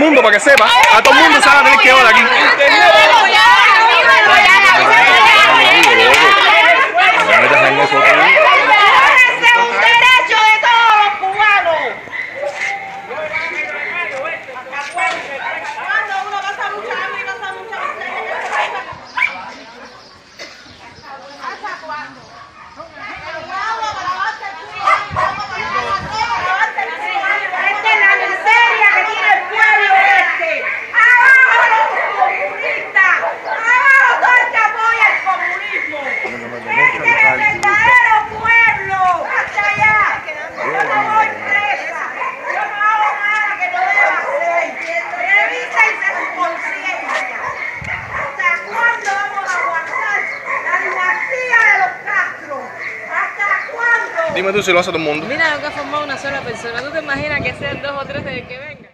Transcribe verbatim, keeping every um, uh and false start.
mundo para que sepa. A todo el mundo se van a tener que llevar aquí. Dime tú si lo hace todo el mundo. Mira lo que ha formado una sola persona. ¿Tú te imaginas que sean dos o tres de que vengan?